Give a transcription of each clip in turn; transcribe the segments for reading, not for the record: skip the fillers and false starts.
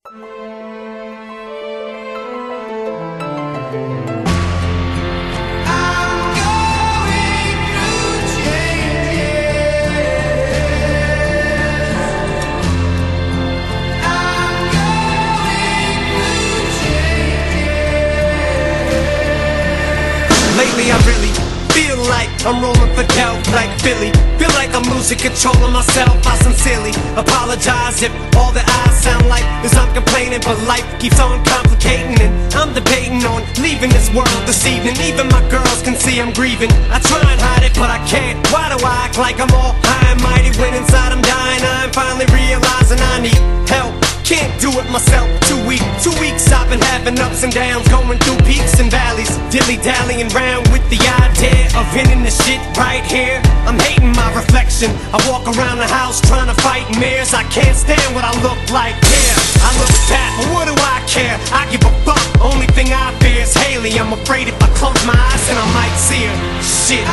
Lately I really feel like I'm rolling for dough like Philly. Feel like I'm losing control of myself. I sincerely apologize if all that I sound like is I'm complaining, but life keeps on complicating, and I'm debating on leaving this world this evening. Even my girls can see I'm grieving. I try and hide it, but I can't. Why do I act like I'm all high and mighty when inside I'm dying? I'm finally realizing I need help. Can't do it myself, too weak. 2 weeks I've been having ups and downs, going through peaks and valleys, dilly-dallying round with the idea of ending this shit right here. I'm hating my reflection. I walk around the house trying to fight mirrors. I can't stand what I look like. Yeah, I look fat, but what do I care? I give a fuck. Only thing I fear is Haley. I'm afraid if I close my eyes then I might see her. Shit.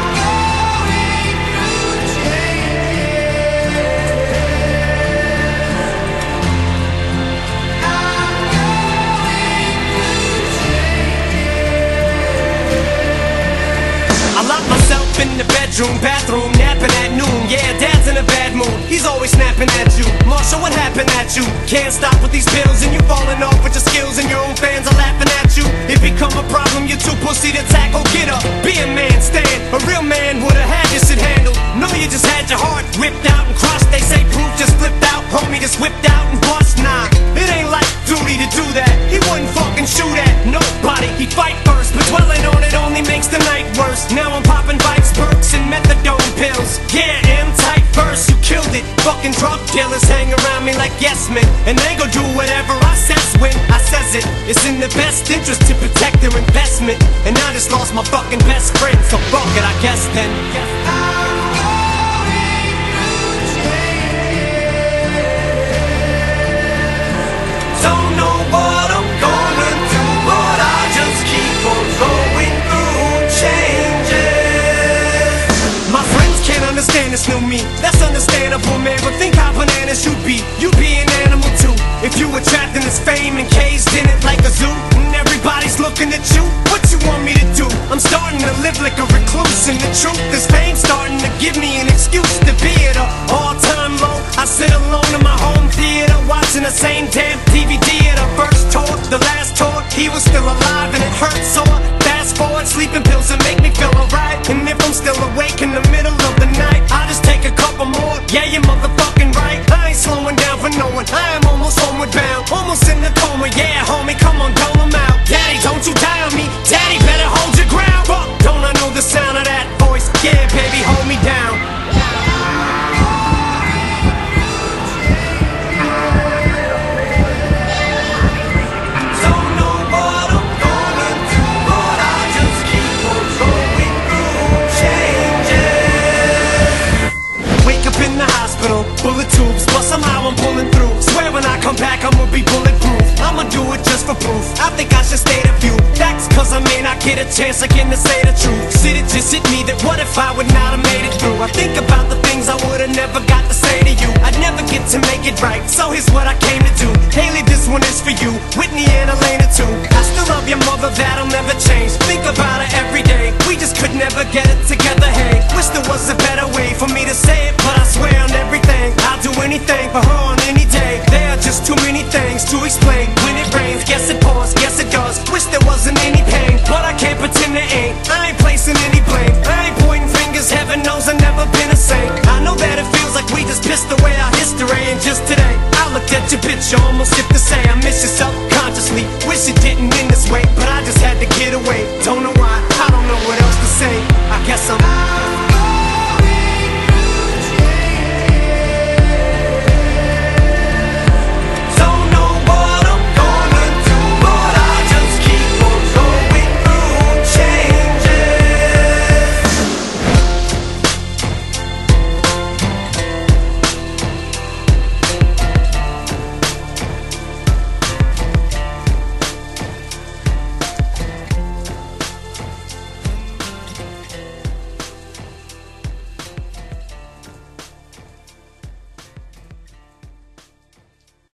In the bedroom, bathroom, napping at noon. Yeah, dad's in a bad mood. He's always snapping at you. Marshall, what happened at you? Can't stop with these pills and you falling off with your skills, and your own fans are laughing at you. It become a problem, you're too pussy to tackle. Get up, be a man, stand. A real man would've had this shit handled. No, you just had your heart ripped out and crushed. They say proof just flipped out. Homie just whipped out and bust. Nah, it ain't like duty to do that. He wouldn't fucking shoot at nobody. He'd fight first, but dwelling on it only makes the night worse. Now I'm popping vibes, perks, and methadone pills. Yeah, M-type verse, you killed it. Fucking drug dealers hang around me like yes men, and they gon' do whatever I says when I says it. It's in their best interest to protect their investment, and I just lost my fucking best friend, so fuck it, I guess then. Don't know what I'm gonna do, but I just keep on going through changes. My friends can't understand this new me. That's understandable, man, but think how bananas you'd be. You'd be an animal too if you were trapped in this fame and caged in it like a zoo, and everybody's looking at you. What you want me to do? I'm starting to live like a recluse, and the truth is fame's starting to give me an excuse to be at an all-time low. I sit alone in my home theater watching the same damn DVD at the first tour, the last tour. He was still alive and it hurt sore. Fast forward, sleeping pills that make me feel alright, and if I'm still awake in the middle of the night, I'll just take a couple more. Yeah, you're motherfucking right. I ain't slowing down for no one. I am almost homeward bound, almost in the coma. Yeah, homie, come on, dole 'em out. Daddy, don't you die on me. Daddy, better hold your ground. Fuck, don't I know the sound of that voice? Yeah, baby, hold me down. Bullet tubes, but somehow I'm pulling through. Swear when I come back I'ma be bulletproof. I'ma do it just for proof. I think I should state a few facts, cause I may not get a chance again to say the truth. Shit, it just hit me that what if I would not have made it through? I think about the things I would've never got to say to you. I'd never get to make it right, so here's what I came to do. Haley, this one is for you. Whitney and Elena too. I still love your mother, that'll never change. Think about her every day. We just could never get it together, hey. Wish there was a better way for me to say it, but I swear on everything I'll do anything for her on any day. There are just too many things to explain. When it rains, yes it pours, yes it does. Wish there wasn't any pain, but I can't pretend there ain't. I ain't placing any blame. I ain't pointing fingers, heaven knows I've never been a saint. I know that it feels like we just pissed away our history, and just today I looked at your picture, almost skipped to say I miss you